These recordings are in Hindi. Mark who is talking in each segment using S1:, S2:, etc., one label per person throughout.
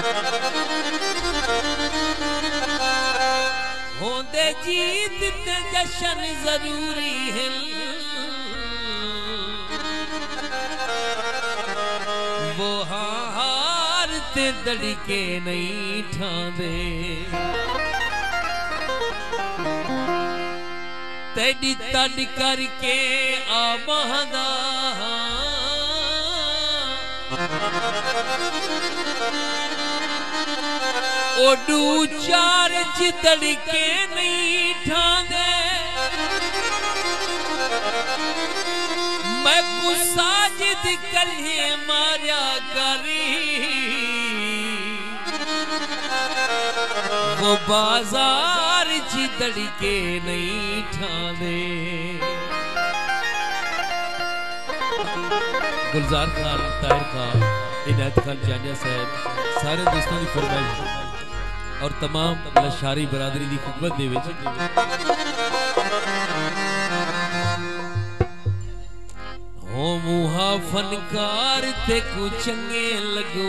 S1: होंदे जीत ते जशन जरूरी है, वो हार ते दड़के नहीं ठांदे। तेरी तड़ करके आबादा ओडू चार चितड़के नहीं ठांदे। मैं गुस्सा जिद कल्हे मारिया करी, वो बाजार चितड़के नहीं ठांदे। गुलजार खान, ताहिर खान, इनायत खान जानिया साहब सारे दोस्तों की फरमाइश और तमाम लशारी बरादरी की खिदमत दे विच हो मुहा फनकार ते को चंगे लगो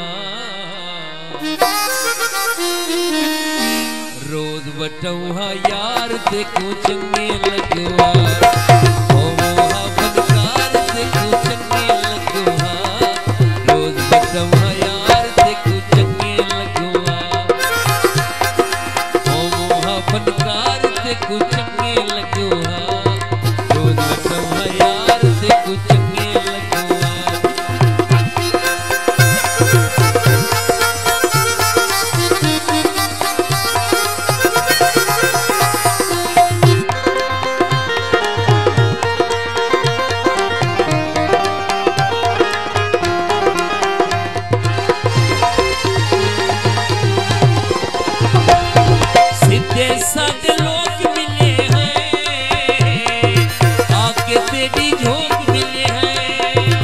S1: रोज बटौहा यार ते को चंगे लगवा। हो मुहा फनकार ते को चंगे लगवा रोज बटौहा यार ते को चंगे लगवा। हो मुहा फनकार ते को चंगे लगवा रोज बटौहा यार ते को चंगे लगवा। सारे लोग मिले हैं आके तेरी झोंक मिले हैं।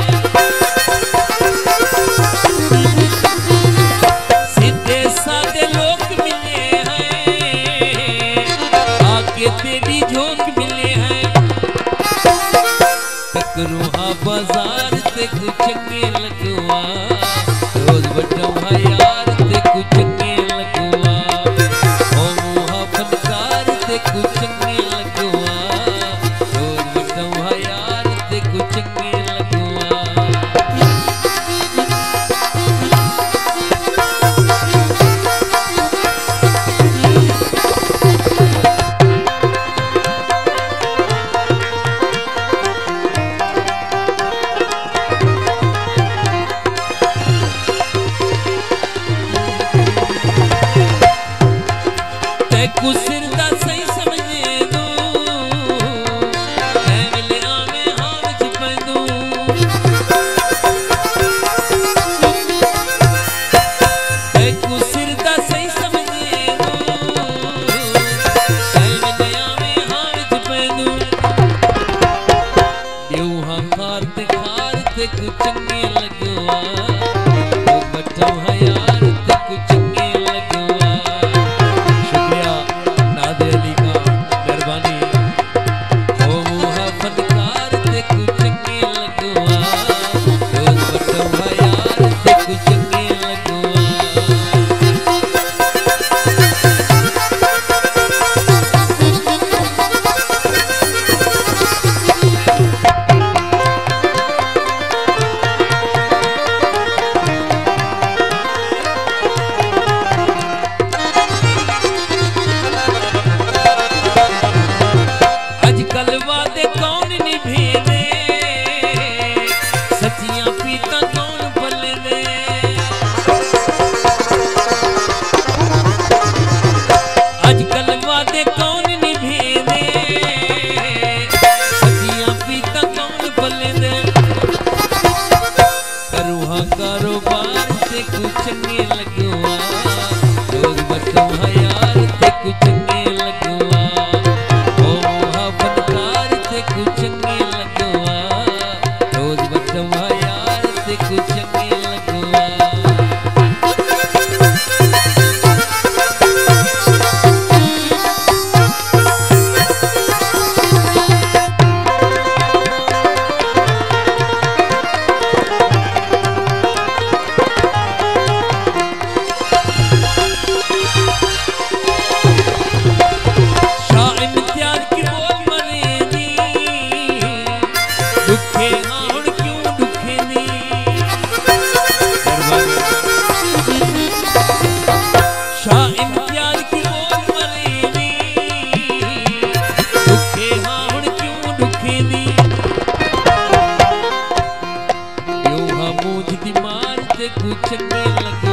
S1: सीधे सारे लोग मिले हैं आके तेरी झोंक मिले हैं। टकरुहा बाजार ते कुछ चंगे लगवा रोज बटौहा यार ते कुछ चंगे लगवा। कुछ चंगे लगवा रोज बटौहा यार ते कुछ चंगे लगवा। ते कुछ चंगे लगवा वो बटौहा यार ते कुछ चंगे लगवा। शुक्रिया नादे अली का, मेहरबानी। हो मुहा फनकार ते कुछ चंगे लगवा रोज बटौहा यार ते कुछ चंगे लगवा। वादे कौन निभेदे सच्चियां पीता कौन पलदे। आजकल वादे कौन निभेदे सच्चियां पीता कौन पलदे। करूहा कारोबार ते कुछ चंगे लगवा रोज बटौहा यार ते कुछ चंगे लगवा। कुछ चंगे लगवा रोज बटौहा यार ते कुछ चंगे लगवा। कुछ नहीं लगवा